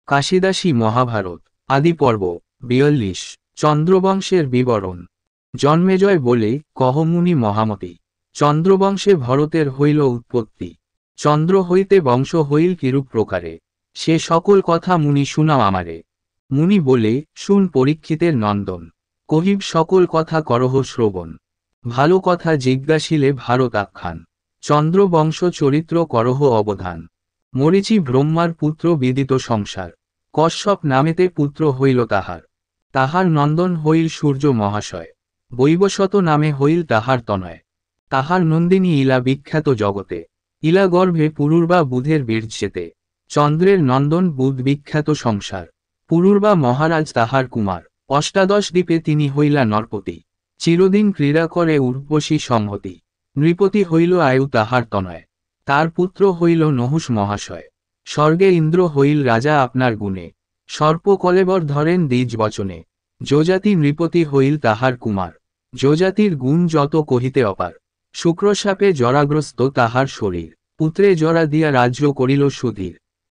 কাশিদাসী মহাভারত আদি পর্ব ৪২ চন্দ্রবংশের বিবরণ। জন্মেজয় বলে, কহ মুনি মহামতি, চন্দ্রবংশে ভরতের হইল উৎপত্তি। চন্দ্র হইতে বংশ হইল কিরূপ প্রকারে, সে সকল কথা মুনি শুনাও আমারে। মুনি বলে, শুন পরীক্ষিতের নন্দন, কহিব সকল কথা করহ শ্রবণ। ভালো কথা জিজ্ঞাসিলে ভারত আখ্যান, চন্দ্রবংশ চরিত্র করহ অবধান। মরীচি ব্রহ্মার পুত্র বিদিত সংসার, কশ্যপ নামেতে পুত্র হইল তাহার। তাহার নন্দন হইল সূর্য মহাশয়, বৈবশত নামে হইল তাহার তনয়। তাহার নন্দিনী ইলা বিখ্যাত জগতে, ইলা গর্ভে পুরুর্বা বুধের বীর্যেতে। চন্দ্রের নন্দন বুধ বিখ্যাত সংসার, পুরুর্বা মহারাজ তাহার কুমার। অষ্টাদশ দ্বীপে তিনি হইলা নরপতি, চিরদিন ক্রীড়া করে উর্বশী সংহতি। নৃপতি হইল আয়ু তাহার তনয়, তার পুত্র হইল নহুষ মহাশয়। স্বর্গে ইন্দ্র হইল রাজা আপনার গুণে, সর্প কলেবর ধরেন দ্বিজ বচনে। যজাতি নৃপতি হইল তাহার কুমার, যজাতির গুণ যত কহিতে অপার। শুক্রশাপে জরাগ্রস্ত তাহার শরীর, পুত্রে জরা দিয়া রাজ্য করিল সুধীর।